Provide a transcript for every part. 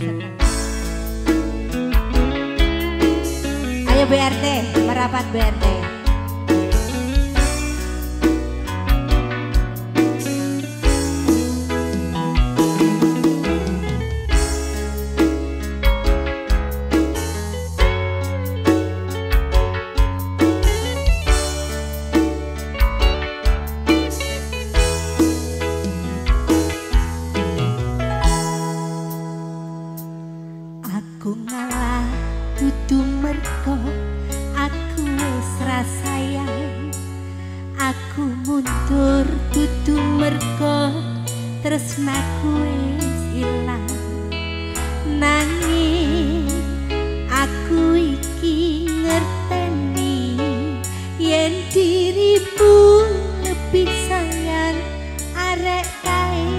Ayo BRT, merapat BRT. Aku ngalah dudu merko aku wis ra sayang. Aku mundur dudu merko tresnaku wis ilang. Nanging aku iki ngerteni yen dirimu lebih sayang arek kae.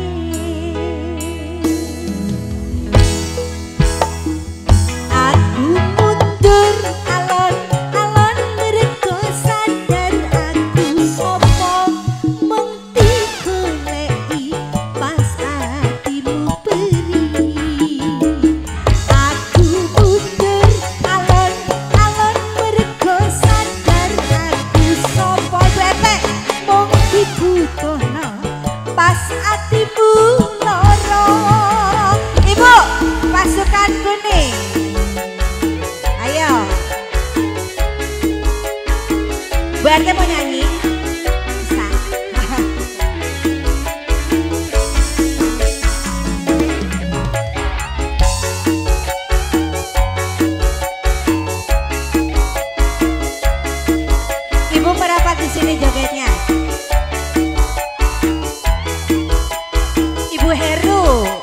BRT mau nyanyi? Bisa. Ibu merapat di sini jogetnya. Ibu Heru.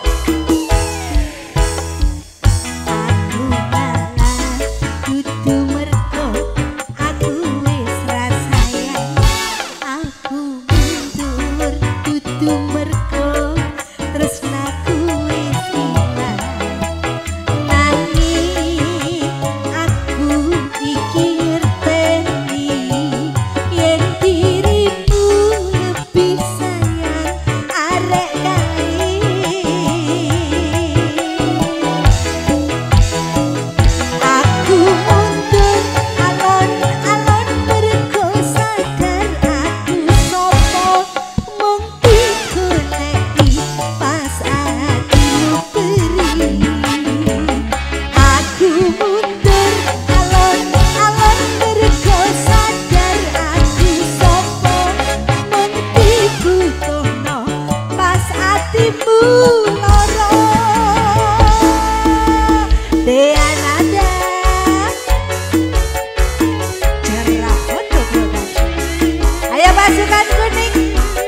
Pasukan kuning.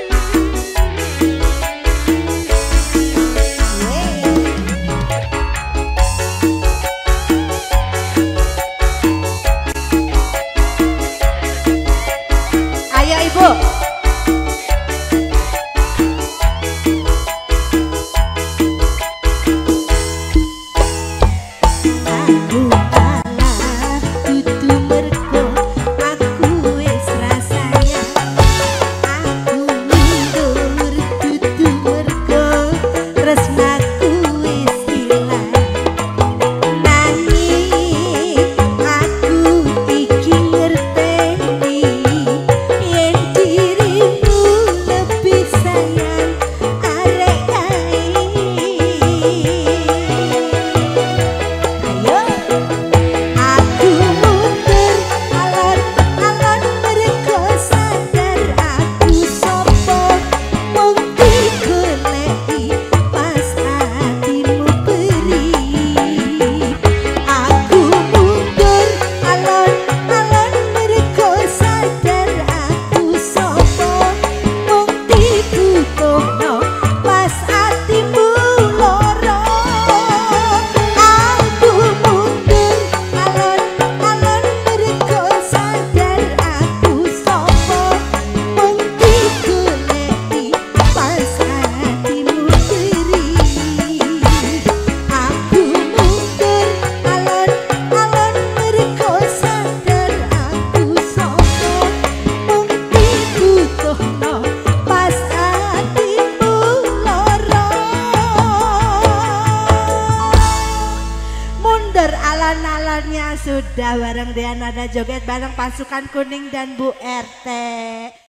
Ayo Ibu. mundur alon-alonnya sudah bareng Diana dan joget bareng pasukan kuning dan Bu RT.